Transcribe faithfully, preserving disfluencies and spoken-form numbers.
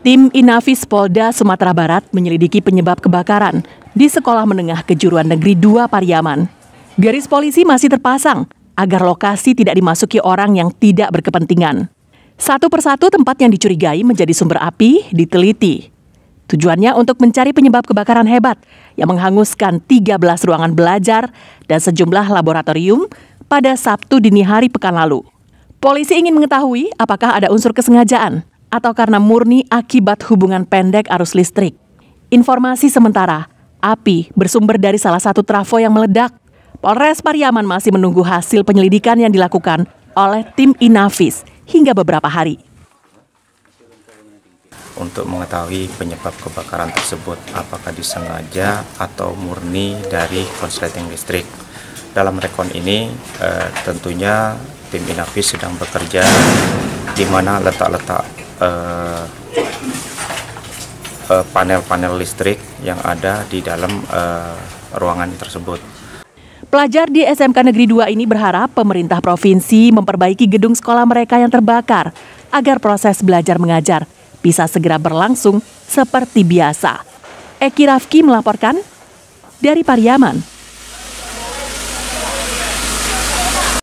Tim Inafis Polda Sumatera Barat menyelidiki penyebab kebakaran di Sekolah Menengah Kejuruan Negeri dua Pariaman. Garis polisi masih terpasang agar lokasi tidak dimasuki orang yang tidak berkepentingan. Satu persatu tempat yang dicurigai menjadi sumber api diteliti. Tujuannya untuk mencari penyebab kebakaran hebat yang menghanguskan tiga belas ruangan belajar dan sejumlah laboratorium pada Sabtu dini hari pekan lalu. Polisi ingin mengetahui apakah ada unsur kesengajaan atau karena murni akibat hubungan pendek arus listrik. Informasi sementara, api bersumber dari salah satu trafo yang meledak. Polres Pariaman masih menunggu hasil penyelidikan yang dilakukan oleh tim Inafis hingga beberapa hari. Untuk mengetahui penyebab kebakaran tersebut, apakah disengaja atau murni dari korsleting listrik. Dalam rekon ini eh, tentunya tim Inafis sedang bekerja di mana letak-letak Uh, uh, panel-panel listrik yang ada di dalam uh, ruangan tersebut. Pelajar di S M K Negeri dua ini berharap pemerintah provinsi memperbaiki gedung sekolah mereka yang terbakar agar proses belajar mengajar bisa segera berlangsung seperti biasa. Eki Rafki melaporkan dari Pariaman.